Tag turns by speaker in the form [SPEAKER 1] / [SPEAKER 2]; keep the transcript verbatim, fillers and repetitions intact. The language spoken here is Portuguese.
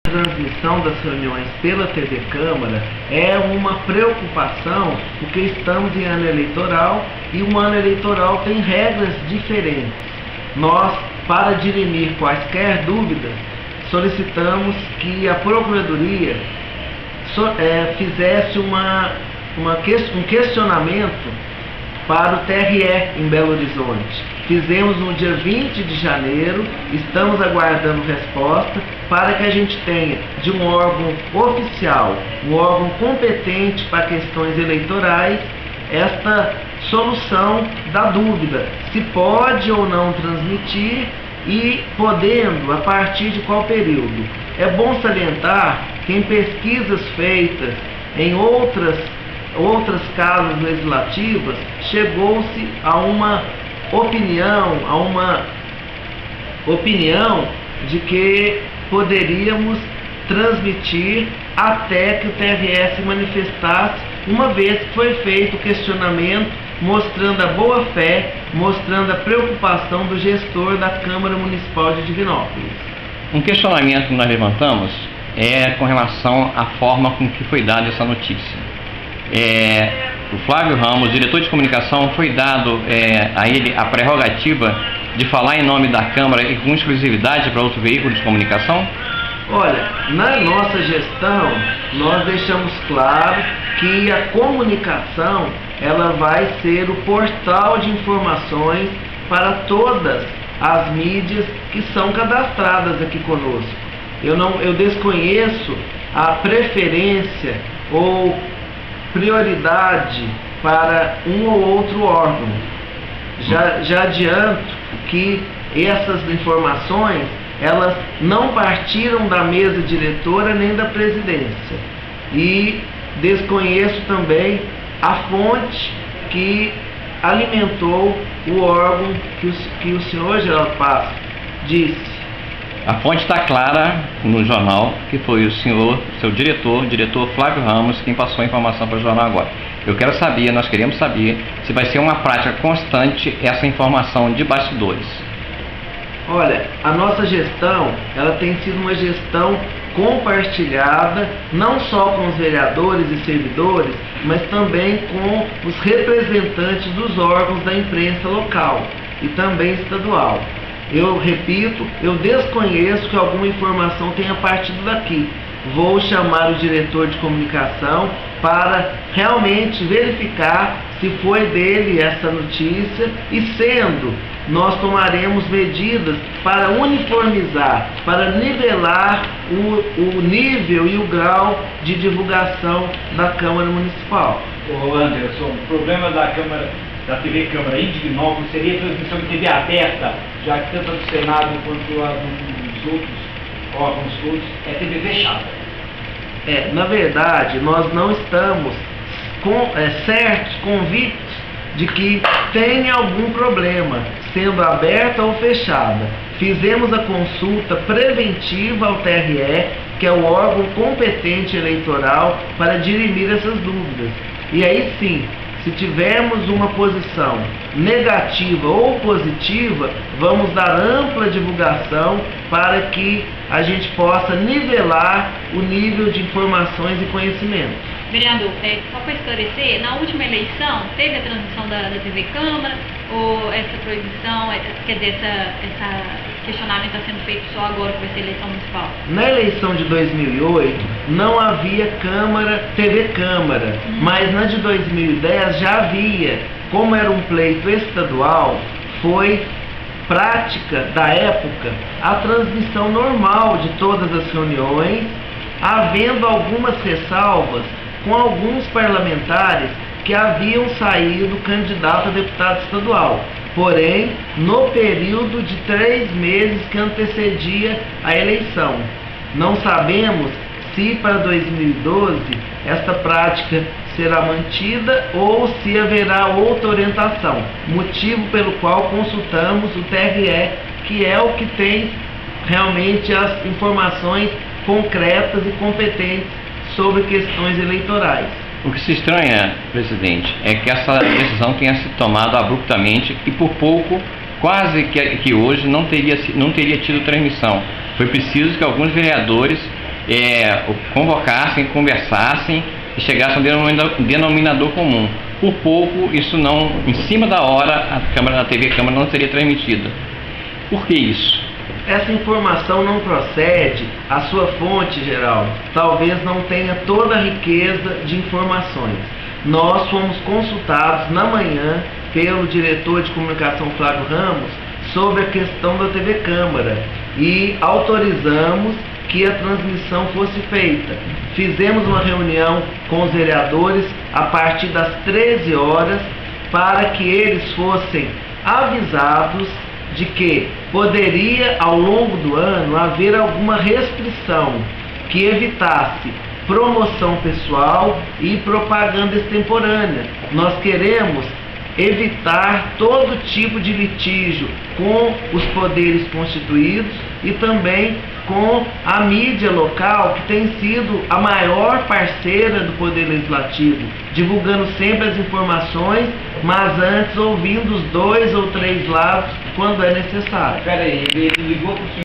[SPEAKER 1] A transmissão das reuniões pela T V Câmara é uma preocupação, porque estamos em ano eleitoral e um ano eleitoral tem regras diferentes. Nós, para dirimir quaisquer dúvidas, solicitamos que a Procuradoria so, é, fizesse uma, uma, um questionamento para o T R E em Belo Horizonte. Fizemos no dia vinte de janeiro, estamos aguardando resposta para que a gente tenha de um órgão oficial, um órgão competente para questões eleitorais, esta solução da dúvida, se pode ou não transmitir e podendo, a partir de qual período. É bom salientar que em pesquisas feitas em outras, outras casas legislativas, chegou-se a uma opinião, a uma opinião de que poderíamos transmitir até que o T R E se manifestasse, uma vez que foi feito o questionamento mostrando a boa fé, mostrando a preocupação do gestor da Câmara Municipal de Divinópolis.
[SPEAKER 2] Um questionamento que nós levantamos é com relação à forma com que foi dada essa notícia. É, o Flávio Ramos, diretor de comunicação, foi dado é, a ele a prerrogativa de falar em nome da Câmara e com exclusividade para outro veículo de comunicação?
[SPEAKER 1] Olha, na nossa gestão, nós deixamos claro que a comunicação ela vai ser o portal de informações para todas as mídias que são cadastradas aqui conosco. Eu, não, eu desconheço a preferência ou prioridade para um ou outro órgão. Já, já adianto que essas informações elas não partiram da mesa diretora nem da presidência. E desconheço também a fonte que alimentou o órgão que o, que o senhor Geraldo Passos disse.
[SPEAKER 2] A fonte está clara no jornal, que foi o senhor, seu diretor, diretor Flávio Ramos, quem passou a informação para o jornal agora. Eu quero saber, nós queremos saber, se vai ser uma prática constante essa informação de bastidores.
[SPEAKER 1] Olha, a nossa gestão, ela tem sido uma gestão compartilhada, não só com os vereadores e servidores, mas também com os representantes dos órgãos da imprensa local e também estadual. Eu repito, eu desconheço que alguma informação tenha partido daqui. Vou chamar o diretor de comunicação para realmente verificar se foi dele essa notícia e, sendo, nós tomaremos medidas para uniformizar, para nivelar o, o nível e o grau de divulgação da Câmara Municipal.
[SPEAKER 3] Ô Anderson, o problema da Câmara, da T V Câmara em Divinópolis seria a transmissão de T V aberta, já que tanto a do Senado quanto a dos outros órgãos todos é T V fechada.
[SPEAKER 1] É, na verdade, nós não estamos com, é, certos, convictos de que tem algum problema, sendo aberta ou fechada. Fizemos a consulta preventiva ao T R E, que é o órgão competente eleitoral para dirimir essas dúvidas. E aí sim, se tivermos uma posição negativa ou positiva, vamos dar ampla divulgação para que a gente possa nivelar o nível de informações e conhecimento.
[SPEAKER 4] Vereador, é, só para esclarecer, na última eleição teve a transmissão da, da T V Câmara ou essa proibição, é, quer dizer, essa, essa questionamento está sendo feito só agora que vai ser eleição municipal?
[SPEAKER 1] Na eleição de dois mil e oito não havia Câmara, T V Câmara, uhum. Mas na de dois mil e dez já havia. Como era um pleito estadual, foi prática da época a transmissão normal de todas as reuniões, havendo algumas ressalvas com alguns parlamentares que haviam saído candidato a deputado estadual, porém no período de três meses que antecedia a eleição. Não sabemos se para dois mil e doze esta prática será mantida ou se haverá outra orientação, motivo pelo qual consultamos o T R E, que é o que tem realmente as informações concretas e competentes sobre questões eleitorais.
[SPEAKER 2] O que se estranha, presidente, é que essa decisão tenha sido tomada abruptamente e por pouco, quase que, que hoje não teria, não teria tido transmissão. Foi preciso que alguns vereadores é, convocassem, conversassem e chegassem a um denominador, denominador comum. Por pouco, isso não, em cima da hora, a câmara, a T V Câmara não seria transmitida. Por que isso?
[SPEAKER 1] Essa informação não procede, a sua fonte, Geraldo, talvez não tenha toda a riqueza de informações. Nós fomos consultados na manhã pelo diretor de comunicação Flávio Ramos sobre a questão da T V Câmara e autorizamos que a transmissão fosse feita. Fizemos uma reunião com os vereadores a partir das treze horas para que eles fossem avisados de que poderia ao longo do ano haver alguma restrição que evitasse promoção pessoal e propaganda extemporânea. Nós queremos evitar todo tipo de litígio com os poderes constituídos e também com a mídia local, que tem sido a maior parceira do Poder Legislativo, divulgando sempre as informações, mas antes ouvindo os dois ou três lados quando é necessário.
[SPEAKER 3] Espera aí, ele ligou para o senhor.